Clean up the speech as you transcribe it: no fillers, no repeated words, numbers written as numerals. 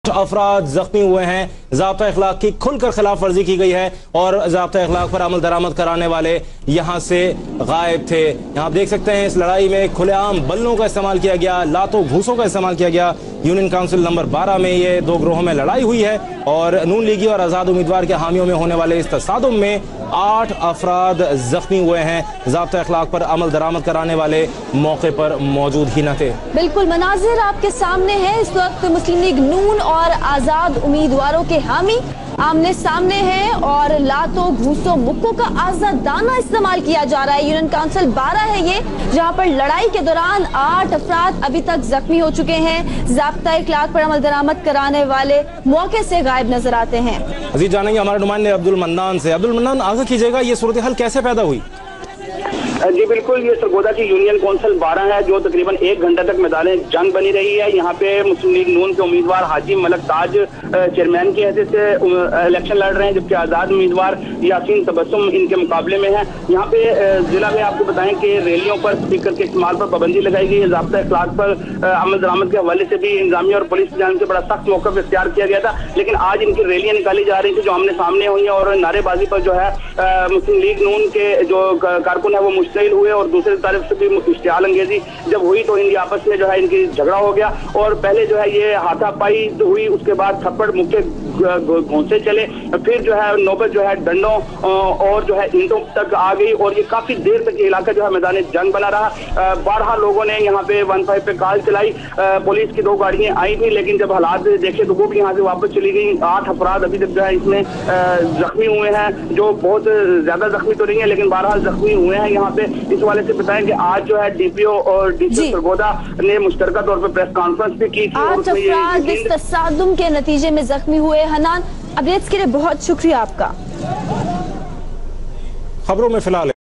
अफराद जख्मी हुए हैं। ज़ाब्ता इखलाक की खुलकर खिलाफ वर्जी की गई है और ज़ाब्ता इखलाक पर अमल दरामद कराने वाले यहां से गायब थे। यहां आप देख सकते हैं इस लड़ाई में खुलेआम बल्लों का इस्तेमाल किया गया, लातों घूसों का इस्तेमाल किया गया। यूनियन काउंसिल नंबर 12 में ये दो ग्रोहों में लड़ाई हुई है और नून लीगी और आज़ाद उम्मीदवार के हामियों में होने वाले इस तसादुम में 8 अफराद जख्मी हुए हैं। ज़ाब्ता इखलाक पर अमल दरामद कराने वाले मौके पर मौजूद ही न थे। बिल्कुल मनाजिर आपके सामने है। इस वक्त मुस्लिम लीग नून और आजाद उम्मीदवारों के हामी आमने सामने हैं और लातों घूसों मुक्कों का आजादाना इस्तेमाल किया जा रहा है। यूनियन काउंसिल 12 है ये, जहां पर लड़ाई के दौरान 8 अफराद अभी तक जख्मी हो चुके हैं। ज़ाब्ता इखलाक पर अमल दरामद कराने वाले मौके से गायब नजर आते हैं। अजीज जानेंगे हमारे नुमाइंदे अब्दुल मन्नान से। अब्दुल मन्नान, आगाह कीजिएगा ये सूरत हाल कैसे पैदा हुई? जी बिल्कुल, ये सरगोदा की यूनियन काउंसिल 12 है जो तकरीबन 1 घंटा तक मैदान जंग बनी रही है। यहाँ पे मुस्लिम लीग नून के उम्मीदवार हाजी मलक ताज चेयरमैन की हैसियत से इलेक्शन लड़ रहे हैं, जबकि आजाद उम्मीदवार यासीन तबस्सुम इनके मुकाबले में है। यहाँ पे जिला में आपको बताएं कि रैलियों पर स्पीकर के इस्तेमाल पर पाबंदी लगाई गई है। ज़ाब्ता इखलाक पर अमल दरामद के हवाले से भी इंतजामिया और पुलिस की जानिब से बड़ा सख्त मौक़िफ़ इख्तियार किया गया था, लेकिन आज इनकी रैलियां निकाली जा रही थी जो आमने सामने हुई है और नारेबाजी पर जो है मुस्लिम लीग नून के जो कारकुन है वो मुश्तइल हुए और दूसरी तरफ से भी इश्तिहाल अंगेजी जब हुई तो इनकी आपस में जो है इनकी झगड़ा हो गया और पहले जो है ये हाथापाई हुई, उसके बाद थप्पड़ मुक्के घोंसे चले, फिर जो है नौबत जो है डंडों और जो है ईंटों तक आ गई और ये काफी देर तक ये इलाका जो है मैदान जंग बना रहा। 12 लोगों ने यहाँ पे 15 पे कॉल चलाई, पुलिस की 2 गाड़ियां आई थी, लेकिन जब हालात देखे तो वो भी यहाँ से वापस चली गई। 8 अफराद अभी तक जो है इसमें जख्मी हुए हैं, जो बहुत ज्यादा जख्मी तो नहीं है लेकिन 12 जख्मी हुए हैं। यहाँ पे इस वाले से बताएं कि आज जो है डीपीओ और डीसी सरगोदा ने मुश्तरका तौर पर प्रेस कॉन्फ्रेंस भी की थी। 8 अफराद इस तसादुम के नतीजे में जख्मी हुए। हनान, अपडेट्स के लिए बहुत शुक्रिया आपका। खबरों में फिलहाल